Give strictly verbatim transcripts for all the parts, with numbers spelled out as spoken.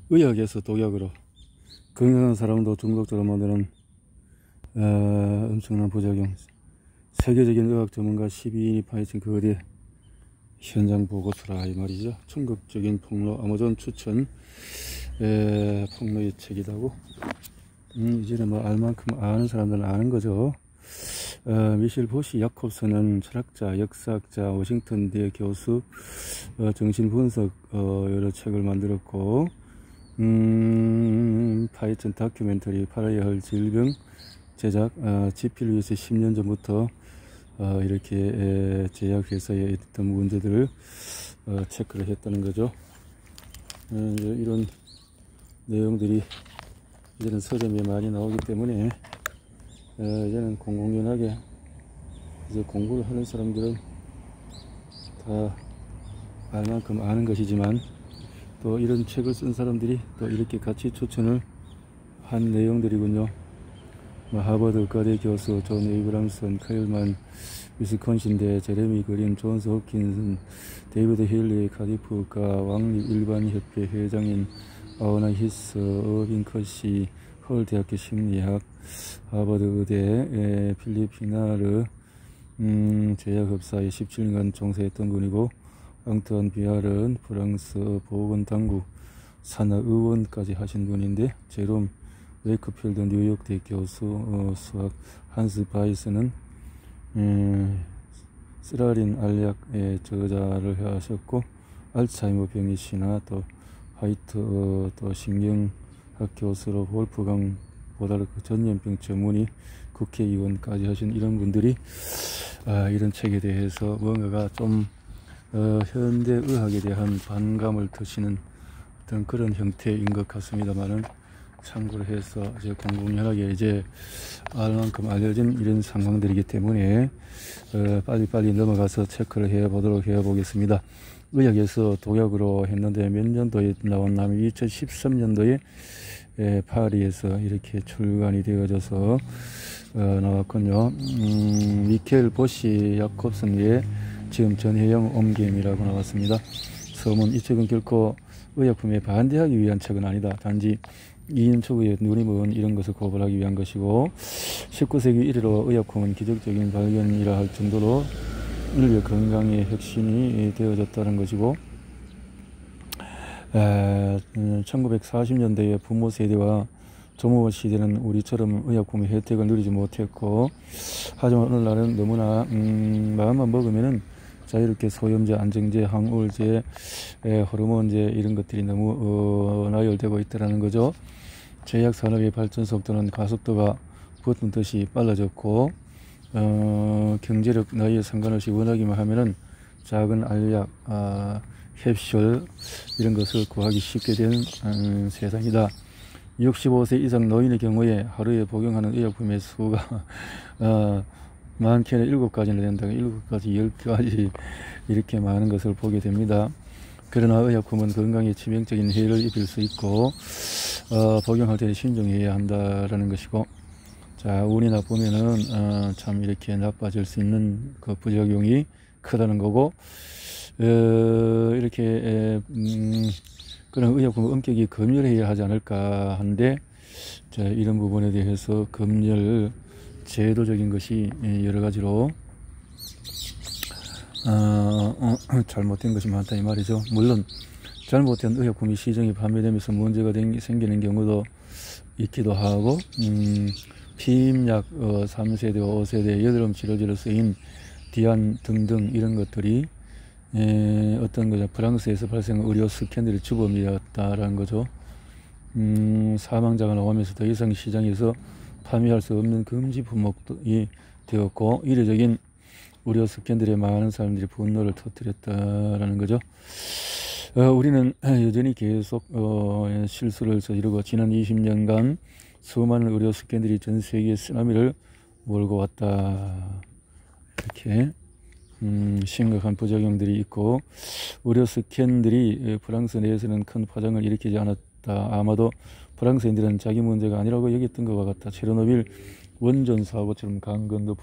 의학에서 독약으로 건강한 사람도 중독자로 만드는 어, 엄청난 부작용. 세계적인 의학 전문가 십이 인이 파헤친 그 어디에 현장 보고서라 이 말이죠. 충격적인 폭로, 아마존 추천 에, 폭로의 책이라고. 음, 이제는 뭐 알만큼 아는 사람들은 아는 거죠. 어, 미셸 보시 야콥슨은 철학자, 역사학자, 워싱턴대 교수, 어, 정신분석 어, 여러 책을 만들었고, 음, 파이썬 다큐멘터리 팔아야 할 질병 제작, 어, 집필을 위해서 십 년 전부터 어, 이렇게 에, 제약회사에 있던 문제들을 어, 체크를 했다는 거죠. 어, 이런 내용들이 이제는 서점에 많이 나오기 때문에 어, 이제는 공공연하게 이제 공부를 하는 사람들은 다 알만큼 아는 것이지만, 또 이런 책을 쓴 사람들이 또 이렇게 같이 추천을 한 내용들이군요. 뭐 하버드 의과대 교수 존 에이브람슨, 카일만 위스콘신대, 제레미 그린, 존스 호킨슨, 데이비드 힐리, 카디프 의과, 왕립 일반협회 회장인 아우나 히스, 어빈 커시, 서울대학교 심리학, 하버드 의대, 필리피나르 음, 제약업사에 십칠 년간 종사했던 분이고, 앙투안 비알은 프랑스 보건당국 산하의원까지 하신 분인데, 제롬 웨이크필드 뉴욕대 교수, 어, 수학, 한스 바이스는 음, 쓰라린 알약의 저자를 하셨고, 알츠하이머 병의 신화, 또 화이트 어, 또 신경학 교수로 wolfgang 보다르크 전염병 전문의 국회의원까지 하신 이런 분들이 아, 이런 책에 대해서 뭔가가 좀 어, 현대의학에 대한 반감을 드시는 어떤 그런 형태인 것 같습니다만은, 참고를 해서 이제 공공연하게 이제 알만큼 알려진 이런 상황들이기 때문에 어, 빨리빨리 넘어가서 체크를 해 보도록 해 보겠습니다. 의학에서 독약으로 했는데 몇 년도에 나왔냐면 이천십삼 년도에 에, 파리에서 이렇게 출간이 되어져서 어, 나왔군요. 음, 미켈 보시 야콥슨의 지금 전해형 옴겜이라고 나왔습니다. 서문, 이 책은 결코 의약품에 반대하기 위한 책은 아니다. 단지 이인 초기의 눈이 먼 이런 것을 고발하기 위한 것이고, 십구 세기 이래로 의약품은 기적적인 발견이라 할 정도로 인류의 건강의 혁신이 되어졌다는 것이고, 에, 천구백사십 년대의 부모 세대와 조모 시대는 우리처럼 의약품의 혜택을 누리지 못했고, 하지만 오늘날은 너무나 음, 마음만 먹으면은 자유롭게 소염제, 안정제, 항우울제, 에, 호르몬제 이런 것들이 너무 어, 나열되고 있다는 거죠. 제약산업의 발전 속도는 가속도가 붙은 듯이 빨라졌고, 어, 경제력, 나이에 상관없이 원하기만 하면은 작은 알약, 아, 캡슐 이런 것을 구하기 쉽게 된 음, 세상이다. 육십오 세 이상 노인의 경우에 하루에 복용하는 의약품의 수가 어, 많게는 일곱 가지나 된다. 일곱 가지, 열 가지 이렇게 많은 것을 보게 됩니다. 그러나 의약품은 건강에 치명적인 해를 입힐 수 있고, 어, 복용할 때는 신중해야 한다라는 것이고, 자, 운이 나쁘면은 어, 참 이렇게 나빠질 수 있는 그 부작용이 크다는 거고, 어, 이렇게 에, 음, 그런 의약품 엄격히 검열해야 하지 않을까 하는데, 자, 이런 부분에 대해서 검열 제도적인 것이 여러 가지로 어, 어, 잘못된 것이 많다 이 말이죠. 물론 잘못된 의약품이 시중에 판매되면서 문제가 생기는 경우도 있기도 하고, 음, 피임약 어, 삼 세대, 오 세대, 여드름 치료제로 쓰인 디안 등등 이런 것들이 에, 어떤 거죠? 프랑스에서 발생한 의료 스캔들이 주범이었다라는 거죠. 음, 사망자가 나오면서 더 이상 시장에서 판매할 수 없는 금지 품목이 되었고, 이례적인 의료 스캔들에 많은 사람들이 분노를 터뜨렸다라는 거죠. 어, 우리는 여전히 계속 어, 실수를 저지르고 지난 이십 년간 수많은 의료 스캔들이 전 세계에 쓰나미를 몰고 왔다. 이렇게 음, 심각한 부작용들이 있고, 의료 스캔들이 프랑스 내에서는 큰 파장을 일으키지 않았다. 아마도 프랑스인들은 자기 문제가 아니라고 여겼던 것과 같다. 체르노빌 원전 사고처럼 강건도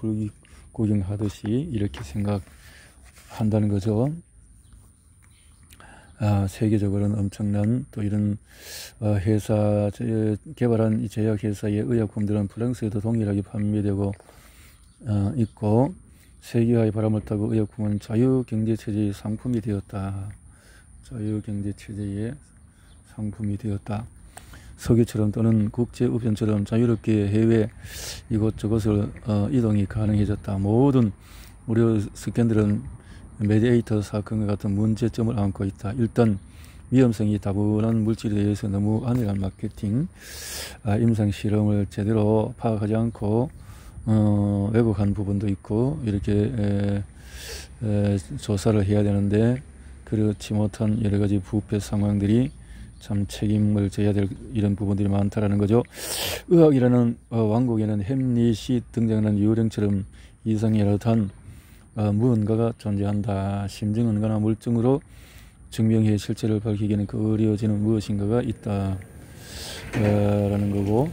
불구경하듯이 이렇게 생각한다는 거죠. 아, 세계적으로는 엄청난 또 이런 어, 회사 개발한 이 제약회사의 의약품들은 프랑스에도 동일하게 판매되고 어, 있고, 세계화의 바람을 타고 의약품은 자유경제체제의 상품이 되었다. 자유경제체제의 상품이 되었다. 석유처럼 또는 국제우편처럼 자유롭게 해외 이곳저곳을 어, 이동이 가능해졌다. 모든 무료 스캔들은 메디에이터 사건과 같은 문제점을 안고 있다. 일단 위험성이 다분한 물질에 대해서 너무 안일한 마케팅, 아, 임상실험을 제대로 파악하지 않고 어, 왜곡한 부분도 있고, 이렇게 에, 에, 조사를 해야 되는데 그렇지 못한 여러 가지 부패 상황들이 참 책임을 져야 될 이런 부분들이 많다라는 거죠. 의학이라는 어, 왕국에는 햄릿이 등장하는 유령처럼 이상이 듯한 어, 무언가가 존재한다. 심증 은거나 물증으로 증명해 실체를 밝히기에는 그 어려워지는 무엇인가가 있다. 어, 라는 거고,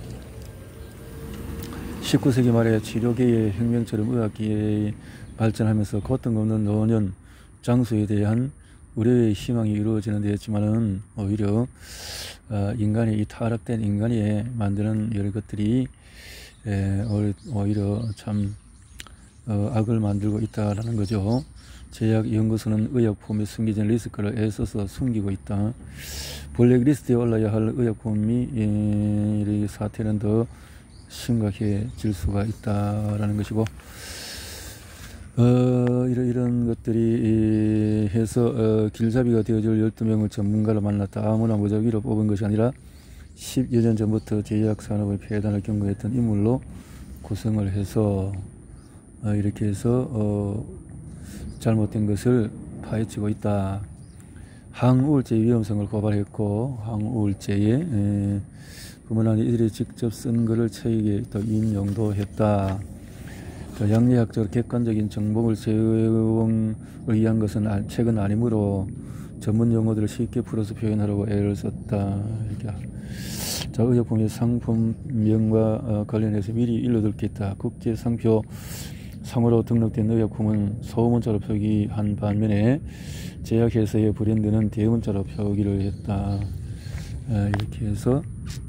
십구 세기 말에 치료계의 혁명처럼 의학계의 발전하면서 고통없는 노년 장수에 대한 우려의 희망이 이루어지는 데였지만은 오히려 어, 인간이 이 타락된 인간이 만드는 여러 것들이 에, 오히려 참 어, 악을 만들고 있다라는 거죠. 제약연구소는 의약품의 숨겨진 리스크를 애써서 숨기고 있다. 블랙리스트에 올라야 할 의약품이 이 사태는 더 심각해질 수가 있다라는 것이고, 어, 이런, 이런 것들이 해서 어, 길잡이가 되어줄 열두 명을 전문가로 만났다. 아무나 무작위로 뽑은 것이 아니라 십여 년 전부터 제약산업의 폐단을 경고했던 인물로 구성을 해서 어, 이렇게 해서 어, 잘못된 것을 파헤치고 있다. 항우울제 위험성을 고발했고, 항우울제에 에, 뿐만 아니라 이들이 직접 쓴 글을 책에 또 인용도 했다. 양리학적 객관적인 정보를 제공을 위한 것은 책은 아니므로 전문 용어들을 쉽게 풀어서 표현하려고 애를 썼다. 이렇게. 자, 의약품의 상품명과 관련해서 미리 일러둘 게 있다. 국제상표 상으로 등록된 의약품은 소문자로 표기한 반면에 제약회사의 브랜드는 대문자로 표기를 했다. 이렇게 해서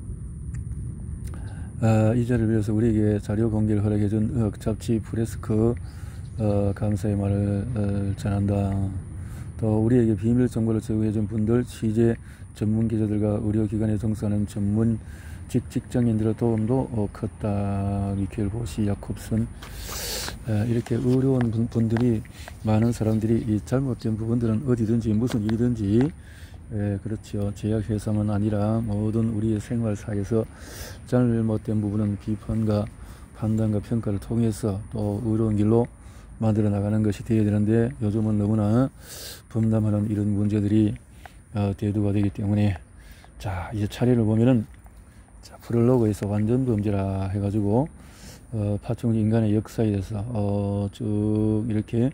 아, 이 자리를 위해서 우리에게 자료 공개를 허락해준 의학 잡지 프레스크 어, 감사의 말을 어, 전한다. 또 우리에게 비밀 정보를 제공해준 분들, 취재 전문 기자들과 의료기관에 종사하는 전문 직 직장인들의 도움도 어, 컸다. 미켈 보시, 야콥슨, 어, 이렇게 어려운 분, 분들이 많은 사람들이 이 잘못된 부분들은 어디든지 무슨 일이든지 예, 그렇죠. 제약회사만 아니라 모든 우리의 생활사에서 잘못된 부분은 비판과 판단과 평가를 통해서 또 의로운 길로 만들어 나가는 것이 되어야 되는데, 요즘은 너무나 범람하는 이런 문제들이 어, 대두가 되기 때문에, 자, 이제 차례를 보면은, 자, 프롤로그에서 완전 범죄라 해가지고 어, 파충류 인간의 역사에 대해서 어, 쭉 이렇게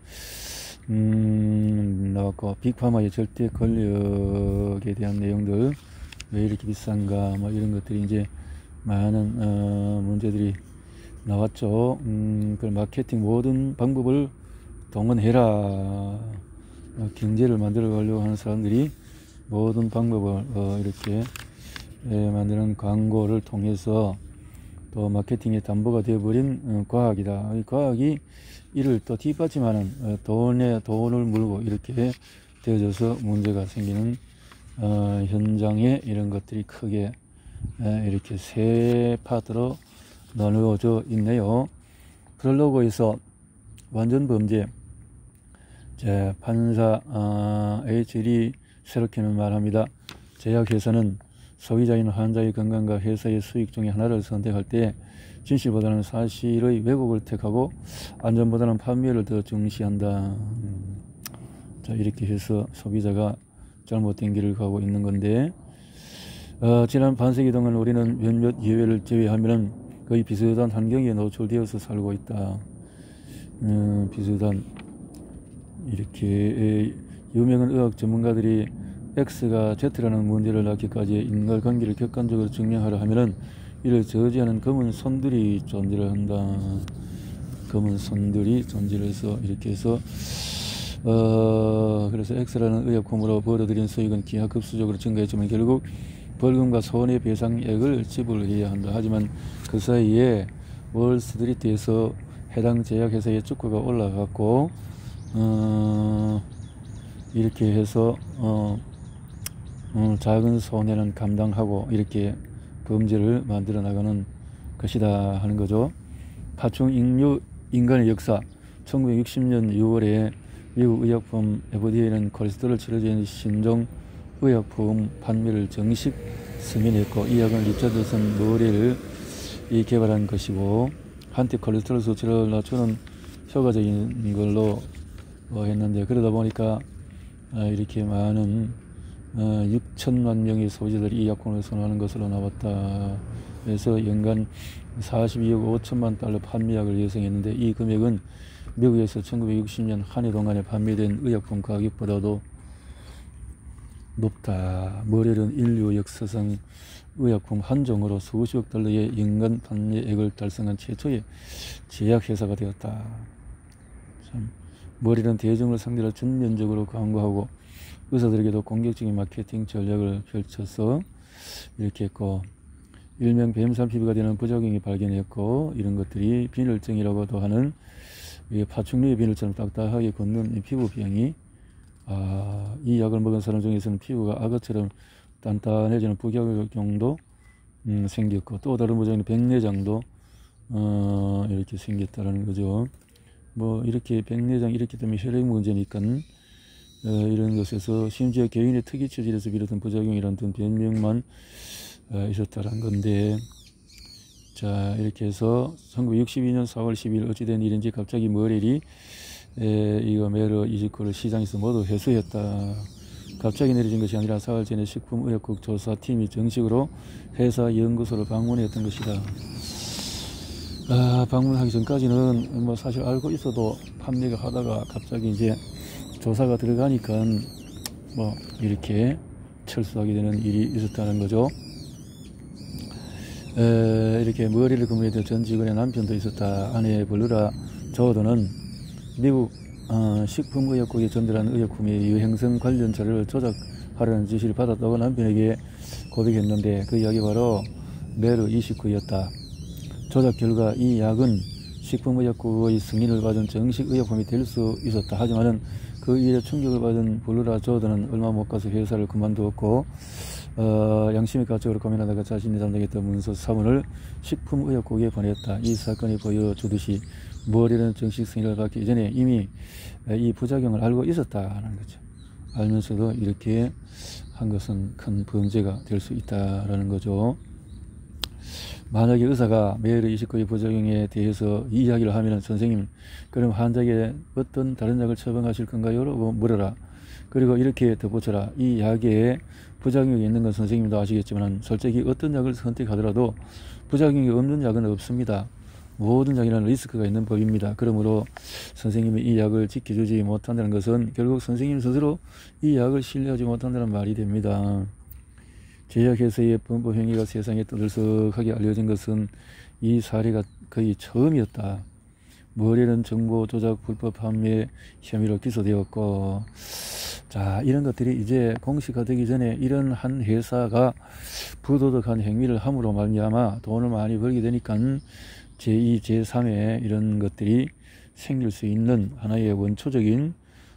음, 나왔고, 빅파마의 절대 권력에 대한 내용들, 왜 이렇게 비싼가, 뭐 이런 것들이 이제 많은 어, 문제들이 나왔죠. 음, 그 마케팅 모든 방법을 동원해라. 어, 경제를 만들어 가려고 하는 사람들이 모든 방법을 어, 이렇게 예, 만드는 광고를 통해서 또 마케팅의 담보가 되어버린 어, 과학이다. 이 과학이 이를 또 뒷받침하는 어, 돈에 돈을 물고 이렇게 되어져서 문제가 생기는 어, 현장에 이런 것들이 크게 에, 이렇게 세 파트로 나누어져 있네요. 프롤로그에서 완전 범죄, 제 판사 어, 에이치 리 세로키는 말합니다. 제약회사는 소비자인 환자의 건강과 회사의 수익 중에 하나를 선택할 때 진실보다는 사실의 왜곡을 택하고 안전보다는 판매를 더 중시한다. 음, 자, 이렇게 해서 소비자가 잘못된 길을 가고 있는 건데, 어, 지난 반세기 동안 우리는 몇몇 예외를 제외하면은 거의 비슷한 환경에 노출되어서 살고 있다. 음, 비슷한 이렇게 유명한 의학 전문가들이 X가 Z라는 문제를 낳기까지 인과관계를 객관적으로 증명하려 하면은 이를 저지하는 검은 손들이 존재를 한다. 검은 손들이 존재를 해서 이렇게 해서 어, 그래서 X라는 의약품으로 벌어들인 수익은 기하급수적으로 증가했지만 결국 벌금과 손해배상액을 지불해야 한다. 하지만 그 사이에 월스트리트에서 해당 제약회사의 주가가 올라갔고 어, 이렇게 해서 어, 어, 작은 손해는 감당하고 이렇게 범죄를 만들어 나가는 것이다 하는 거죠. 파충 인류 인간의 역사. 천구백육십 년 유월에 미국 의약품 에프디에이는 콜레스테롤 치료제인 신종 의약품 판매를 정식 승인했고 이 약은 리차드슨 머렐이 개발한 것이고 한때 콜레스테롤 수치를 낮추는 효과적인 걸로 어, 했는데 그러다 보니까 어, 이렇게 많은 어, 육천만 명의 소비자들이 이 약품을 선호하는 것으로 나왔다. 그래서 연간 사십이억 오천만 달러 판매액을 예상했는데 이 금액은 미국에서 천구백육십 년 한 해 동안에 판매된 의약품 가격보다도 높다. 머렐은 인류 역사상 의약품 한 종으로 수십억 달러의 연간 판매액을 달성한 최초의 제약회사가 되었다. 참, 머렐은 대중을 상대로 전면적으로 광고하고 의사들에게도 공격적인 마케팅 전략을 펼쳐서 이렇게 했고 일명 뱀산 피부가 되는 부작용이 발견했고 이런 것들이 비늘증이라고도 하는 파충류의 비늘처럼 딱딱하게 걷는 이 피부병이 아, 이 약을 먹은 사람 중에서는 피부가 악어처럼 단단해지는 부작용도 음, 생겼고 또 다른 부작용은 백내장도 어, 이렇게 생겼다는 거죠. 뭐 이렇게 백내장 이렇기 때문에 혈액 문제니까 어, 이런 것에서 심지어 개인의 특이 체질에서 비롯된 부작용이라는 등 변명만 어, 있었다는 건데 자 이렇게 해서 천구백육십이 년 사월 십일 어찌된 일인지 갑자기 머렐이 에, 이거 메르 이십구를 시장에서 모두 회수했다. 갑자기 내려진 것이 아니라 사흘 전에 식품의약국 조사팀이 정식으로 회사 연구소를 방문했던 것이다. 아, 방문하기 전까지는 뭐 사실 알고 있어도 판매가 하다가 갑자기 이제 조사가 들어가니까 뭐 이렇게 철수하게 되는 일이 있었다는 거죠. 에, 이렇게 머리를 근무했던 전 직원의 남편도 있었다. 아내 블루라 조던은 미국 어, 식품의약국에 전달한 의약품의 유행성 관련 자료를 조작하라는 지시를 받았다고 남편에게 고백했는데 그 약이 바로 메르 이십구였다. 조작 결과 이 약은 식품의약국의 승인을 받은 정식 의약품이 될 수 있었다. 하지만은 그 일에 충격을 받은 블루라 조던은 얼마 못 가서 회사를 그만두었고 어, 양심의 가책으로 고민하다가 자신이 담당했던 문서 사본을 식품의약국에 보냈다. 이 사건이 보여주듯이 머렐은 정식 승인을 받기 이전에 이미 이 부작용을 알고 있었다는 거죠. 알면서도 이렇게 한 것은 큰 범죄가 될 수 있다라는 거죠. 만약에 의사가 메르 이십구의 부작용에 대해서 이야기를 하면 선생님 그럼 환자에게 어떤 다른 약을 처방하실 건가요? 라고 물어라. 그리고 이렇게 덧붙여라. 이 약에 부작용이 있는 건 선생님도 아시겠지만 솔직히 어떤 약을 선택하더라도 부작용이 없는 약은 없습니다. 모든 약에는 리스크가 있는 법입니다. 그러므로 선생님이 이 약을 지켜주지 못한다는 것은 결국 선생님 스스로 이 약을 신뢰하지 못한다는 말이 됩니다. 제약회사의 범법 행위가 세상에 떠들썩하게 알려진 것은 이 사례가 거의 처음이었다. 머렐은 정보 조작 불법 판매 혐의로 기소되었고 자 이런 것들이 이제 공식화되기 전에 이런 한 회사가 부도덕한 행위를 함으로 말미암아 돈을 많이 벌게 되니까 제이, 제삼의 이런 것들이 생길 수 있는 하나의 원초적인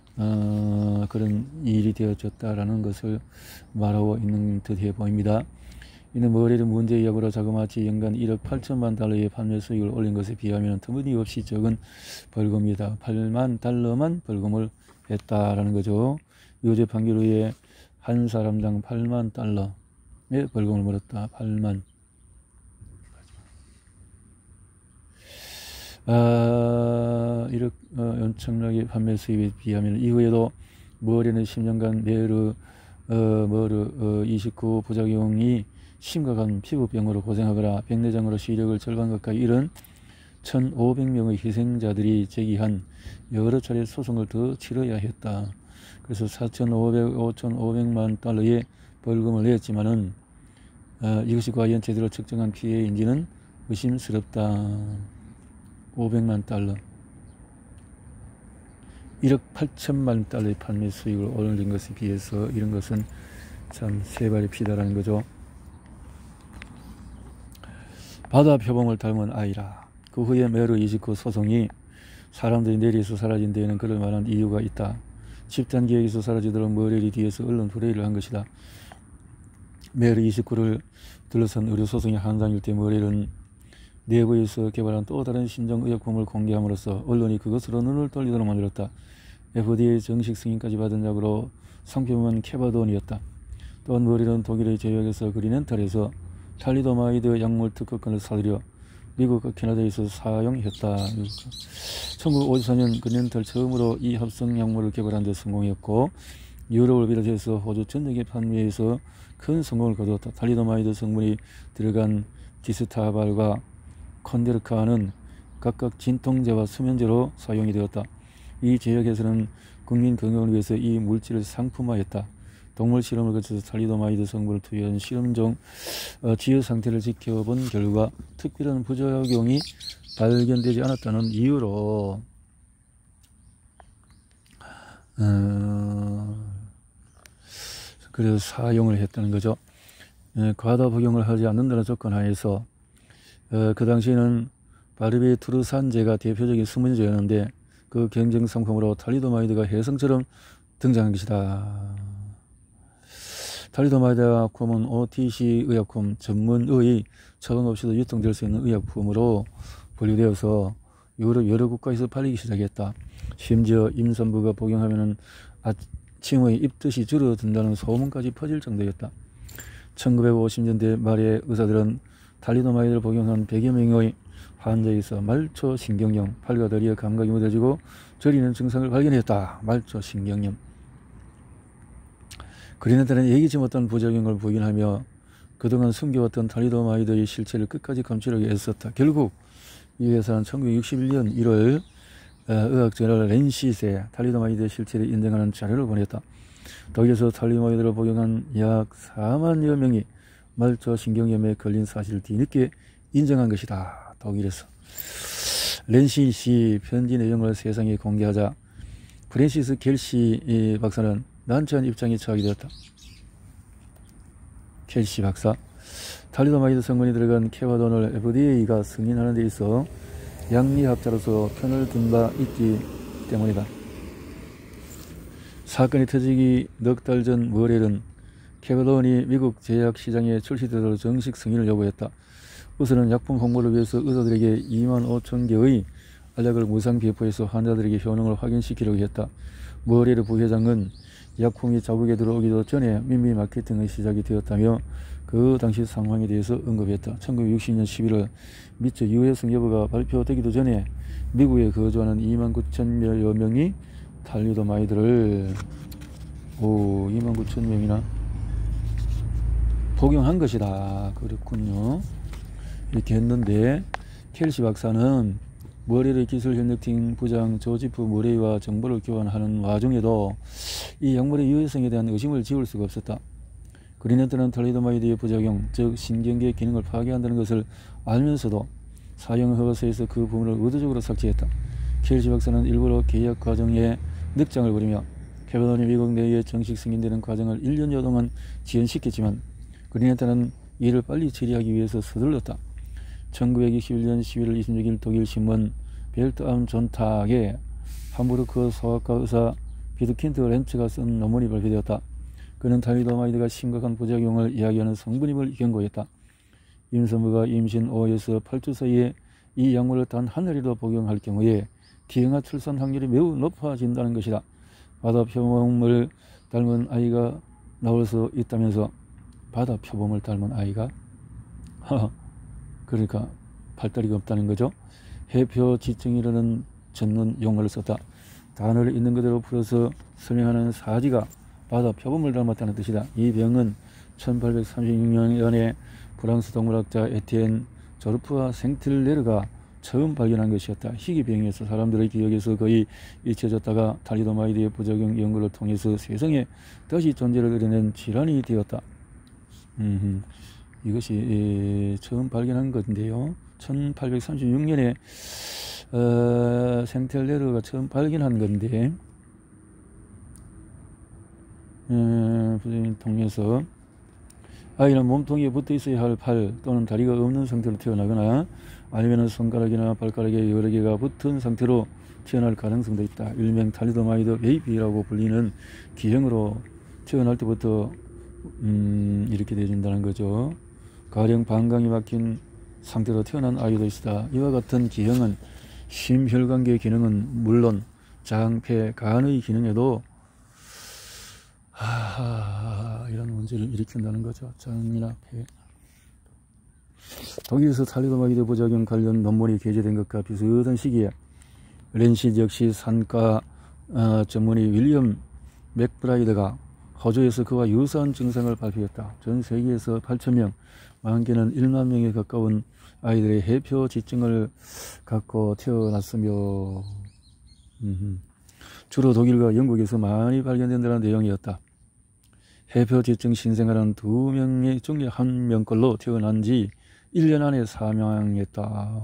어, 그런 일이 되어졌다라는 것을 말하고 있는 듯해 보입니다. 이는 머렐의 문제의 약으로 자그마치 연간 일억 팔천만 달러의 판매 수익을 올린 것에 비하면 터무니없이 적은 벌금이다. 팔만 달러만 벌금을 했다라는 거죠. 유죄 판결 후에 한 사람당 팔만 달러의 벌금을 물었다. 팔만. 아, 이렇게 어, 엄청나게 판매 수입에 비하면 이후에도 머렐은 십 년간 메르 어, 머르 어, 이십구 부작용이 심각한 피부병으로 고생하거나 백내장으로 시력을 절반 가까이 잃은 천오백 명의 희생자들이 제기한 여러 차례 소송을 더 치러야 했다. 그래서 사천오백, 오천오백만 달러의 벌금을 냈지만은 어, 이것이 과연 제대로 측정한 피해인지는 의심스럽다. 오백만 달러. 일억 팔천만 달러의 판매 수익을 올린 것에 비해서 이런 것은 참 세발의 피다라는 거죠. 바다 표범을 닮은 아이라. 그 후에 메르 이십구 소송이 사람들이 내리에서 사라진 데에는 그럴 만한 이유가 있다. 집단 기획에서 사라지도록 머레리 뒤에서 언론 플레이를 한 것이다. 메르 이십구를 둘러싼 의료 소송이 한창일 때 머레리는 내부에서 개발한 또 다른 신종의약품을 공개함으로써 언론이 그것으로 눈을 돌리도록 만들었다. 에프디에이 정식 승인까지 받은 약으로 상표명은 케바돈이었다. 또한 머레리는 독일의 제약회사 그린엔탈에서 탈리도마이드 약물 특허권을 사들여 미국과 캐나다에서 사용했다. 천구백오십사 년 그린엔탈 처음으로 이 합성 약물을 개발한 데 성공했고 유럽을 비롯해서 호주 전역의 판매에서 큰 성공을 거두었다. 탈리도마이드 성분이 들어간 디스타발과 컨데르카는 각각 진통제와 수면제로 사용이 되었다. 이 제약회사는 국민 건강을 위해서 이 물질을 상품화했다. 동물 실험을 거쳐서 탈리도마이드 성분을 투여한 실험 중 어, 지혈 상태를 지켜본 결과 특별한 부작용이 발견되지 않았다는 이유로 어, 그래서 사용을 했다는 거죠. 에, 과다 복용을 하지 않는다는 조건 하에서 어, 그 당시에는 바르비투르산제가 대표적인 수면제였는데 그 경쟁 상품으로 탈리도마이드가 혜성처럼 등장한 것이다. 탈리도마이드 약품은 오티씨 의약품 전문의 처방 없이도 유통될 수 있는 의약품으로 분류되어서 유럽 여러 국가에서 팔리기 시작했다. 심지어 임산부가 복용하면 아침의 입덧이 줄어든다는 소문까지 퍼질 정도였다. 천구백오십 년대 말에 의사들은 탈리도마이드를 복용한 백여 명의 환자에서 말초신경염, 팔과 다리의 감각이 무뎌지고 저리는 증상을 발견했다. 말초신경염. 그린엔탈은 예기치 못한 부작용을 부인하며 그동안 숨겨왔던 탈리도마이드의 실체를 끝까지 감추려고 애썼다. 결국 이 회사는 천구백육십일 년 일월 의학저널 랜시스에 탈리도마이드의 실체를 인정하는 자료를 보냈다. 독일에서 탈리도마이드를 복용한 약 사만여 명이 말초신경염에 걸린 사실을 뒤늦게 인정한 것이다. 독일에서. 랜시시 편지 내용을 세상에 공개하자 프랜시스 켈시 박사는 난처한 입장에 처하게 되었다. 켈시 박사. 탈리도마이드 성분이 들어간 케바돈을 에프디에이가 승인하는 데 있어 양리학자로서 편을 든 바 있기 때문이다. 사건이 터지기 넉 달 전 머렐은 케바돈이 미국 제약 시장에 출시되도록 정식 승인을 요구했다. 우선은 약품 홍보를 위해서 의사들에게 이만 오천 개의 알약을 무상 배포해서 환자들에게 효능을 확인시키려고 했다. 머렐의 부회장은 약품이 자국에 들어오기도 전에 민미 마케팅의 시작이 되었다며 그 당시 상황에 대해서 언급했다. 천구백육십 년 십일월 미처 유해성 여부가 발표되기도 전에 미국에 거주하는 이만 구천여 명이 탈리도마이드를 오 이만 구천 명이나 복용한 것이다. 그렇군요. 이렇게 했는데 켈시 박사는 머렐의 기술 협력팀 부장 조지프 머레이와 정보를 교환하는 와중에도 이 약물의 유해성에 대한 의심을 지울 수가 없었다. 그린엔탈은 탈리도마이드의 부작용, 즉 신경계 기능을 파괴한다는 것을 알면서도 사용 허가서에서 그 부분을 의도적으로 삭제했다. 켈시 박사는 일부러 계약 과정에 늑장을 부리며 케바돈이 미국 내에 정식 승인되는 과정을 일 년여 동안 지연시켰지만 그린엔탈은 이를 빨리 처리하기 위해서 서둘렀다. 천구백이십일 년 십일월 이십육 일 독일 신문 벨트암 존탁에 함부르크 소아과 의사 비드킨트 렌츠가 쓴 논문이 발표되었다. 그는 탈리도마이드가 심각한 부작용을 이야기하는 성분임을 경고했다. 임산부가 임신 오에서 팔 주 사이에 이 약물을 단 한 알이라도 복용할 경우에 기형아 출산 확률이 매우 높아진다는 것이다. 바다 표범을 닮은 아이가 나올 수 있다면서 바다 표범을 닮은 아이가? 그러니까 팔다리가 없다는 거죠. 해표지증이라는 전문 용어를 썼다. 단어를 있는 그대로 풀어서 설명하는 사지가 바다 표범을 닮았다는 뜻이다. 이 병은 천팔백삼십육 년에 프랑스 동물학자 에티엔 조르프와 생틀레르가 처음 발견한 것이었다. 희귀병이어서 사람들의 기억에서 거의 잊혀졌다가 탈리도마이드의 부작용 연구를 통해서 세상에 다시 존재를 드러낸 질환이 되었다. 음흠. 이것이 처음 발견한 건데요. 천팔백삼십육 년에 어, 생텔레르가 처음 발견한 건데 부모님 통해서 아이는 몸통에 붙어 있어야 할 팔 또는 다리가 없는 상태로 태어나거나 아니면 손가락이나 발가락에 여러 개가 붙은 상태로 태어날 가능성도 있다. 일명 탈리도마이드 베이비라고 불리는 기형으로 태어날 때부터 음, 이렇게 되어진다는 거죠. 가령 방광이 막힌 상태로 태어난 아이도 있다. 이와 같은 기형은 심혈관계 기능은 물론 장, 폐, 간의 기능에도 하, 이런 문제를 일으킨다는 거죠. 장이나 폐. 독일에서 탈리도마이드 부작용 관련 논문이 게재된 것과 비슷한 시기에 렌시 역시 산과 어, 전문의 윌리엄 맥브라이드가 호주에서 그와 유사한 증상을 발표했다. 전 세계에서 팔천 명, 많게는 일만 명에 가까운 아이들의 해표 지증을 갖고 태어났으며 음흠. 주로 독일과 영국에서 많이 발견된다는 내용이었다. 해표 지증 신생아는 두 명의 중에 한 명꼴로 태어난 지 일 년 안에 사망했다.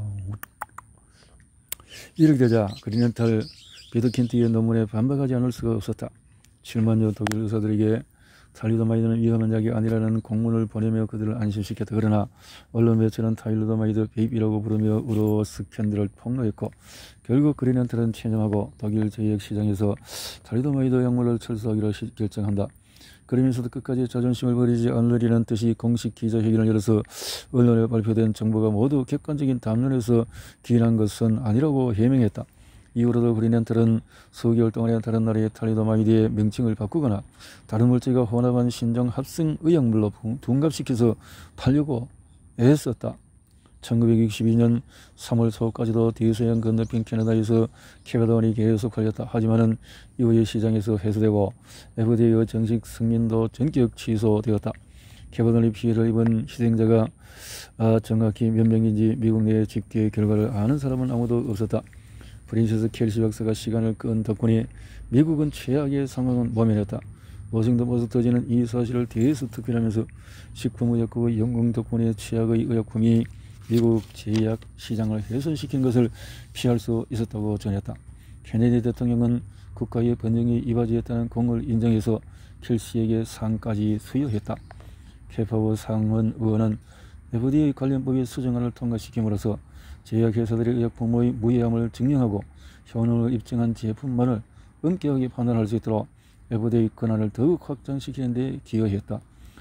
이렇게 되자 그리넨탈 비드킨트의 논문에 반박하지 않을 수가 없었다. 칠만여 독일 의사들에게 탈리도마이드는 위험한 약이 아니라는 공문을 보내며 그들을 안심시켰다. 그러나 언론 매체는 탈리도마이드 베이비라고 부르며 의료 스캔들을 폭로했고 결국 그리넨탈은 체념하고 독일 제약 시장에서 탈리도마이드 약물을 철수하기로 결정한다. 그러면서도 끝까지 자존심을 버리지 않으리라는 뜻이 공식 기자회견을 열어서 언론에 발표된 정보가 모두 객관적인 담론에서 기인한 것은 아니라고 해명했다. 이후로도 그리넨탈은 수개월 동안에 다른 나라의 탈리도마이드의 명칭을 바꾸거나 다른 물질과 혼합한 신종 합성 의약물로 둔갑시켜서 팔려고 애썼다. 천구백육십이 년 삼월 초까지도 대서양 건너편 캐나다에서 캐바돈이 계속 팔렸다. 하지만은 이후에 시장에서 회수되고 에프디에이의 정식 승인도 전격 취소되었다. 캐바돈이 피해를 입은 희생자가 아, 정확히 몇 명인지 미국 내 집계 결과를 아는 사람은 아무도 없었다. 프린세스 켈시 박사가 시간을 끈 덕분에 미국은 최악의 상황은 모면했다. 워싱턴 포스트지는 이 사실을 대수 특필하면서 식품의약국의 영공 덕분에 최악의 의약품이 미국 제약 시장을 훼손시킨 것을 피할 수 있었다고 전했다. 케네디 대통령은 국가의 번영이 이바지했다는 공을 인정해서 켈시에게 상까지 수여했다. 케파워 상원 의원은 에프디에이 관련법의 수정안을 통과시킴으로써 제약회사들의 의약품의 무해함을 증명하고 효능을 입증한 제품만을 엄격하게 판단할 수 있도록 에프디에이 권한을 더욱 확장시키는 데 기여했다.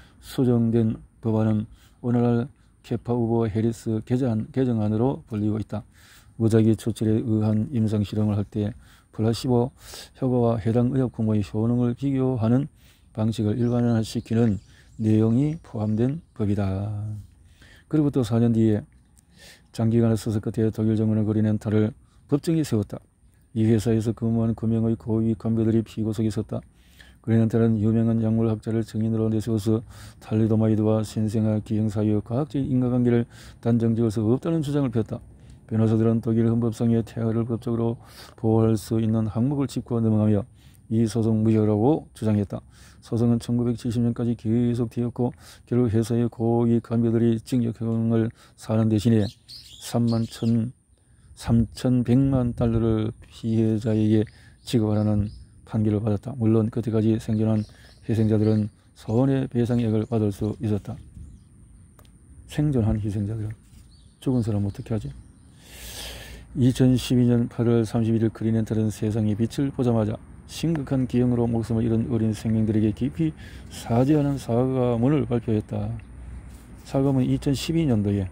수정된 법안은 오늘날 케파 후보 해리스 개정, 개정안으로 불리고 있다. 무작위 추출에 의한 임상실험을 할 때 플라시보 효과와 해당 의약품의 효능을 비교하는 방식을 일반화시키는 내용이 포함된 법이다. 그로부터 사 년 뒤에 장기간의 수사 끝에 독일 정부는 그리넨탈을 법정에 세웠다. 이 회사에서 근무한 금명의 고위 관계들이 피고석에 섰다. 그리넨탈은 유명한 약물학자를 증인으로 내세워서 탈리도마이드와 신생아 기형 사이의 과학적 인과관계를 단정지을 수 없다는 주장을 폈다. 변호사들은 독일 헌법상의 태아를 법적으로 보호할 수 있는 항목을 짚고 넘어가며 이 소송 무효라고 주장했다. 소송은 천구백칠십 년까지 계속되었고 결국 회사의 고위 관계들이 징역형을 사는 대신에 삼천백만 달러를 피해자에게 지급하라는 판결을 받았다. 물론 그때까지 생존한 희생자들은 손해배상액을 받을 수 있었다. 생존한 희생자들, 죽은 사람 어떻게 하지? 이천십이 년 팔월 삼십일일 그리넨탈은 세상의 빛을 보자마자 심각한 기형으로 목숨을 잃은 어린 생명들에게 깊이 사죄하는 사과문을 발표했다. 사과문은 이천십이 년도에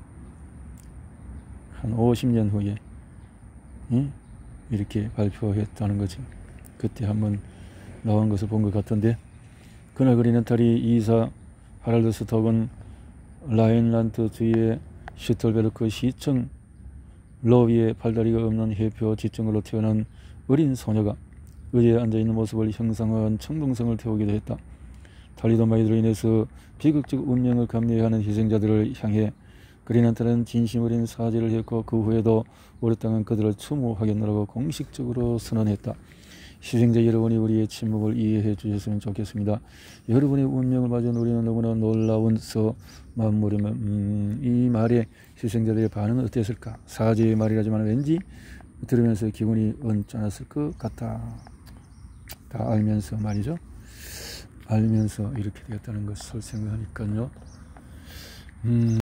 한 오십 년 후에 응? 이렇게 발표했다는 거지. 그때 한번 나온 것을 본 것 같은데, 그날 그리넨탈이 이사 하랄드 스톡은 라인란트 주의 슈틀베르크 시청 로비에 팔다리가 없는 해표 지증으로 태어난 어린 소녀가 의자에 앉아있는 모습을 형상화한 청동성을 태우기도 했다. 탈리도마이드로 인해서 비극적 운명을 감내해야 하는 희생자들을 향해 그리넨탈은 진심 어린 사죄를 했고 그 후에도 오랫동안 그들을 추모하겠노라고 공식적으로 선언했다. 희생자 여러분이 우리의 침묵을 이해해 주셨으면 좋겠습니다. 여러분의 운명을 맞은 우리는 너무나 놀라운서 마음모르면 음, 이 말에 희생자들의 반응은 어땠을까? 사죄의 말이라지만 왠지 들으면서 기분이 언짢았을 것 같아. 다 알면서 말이죠. 알면서 이렇게 되었다는 것을 생각하니까요. 음.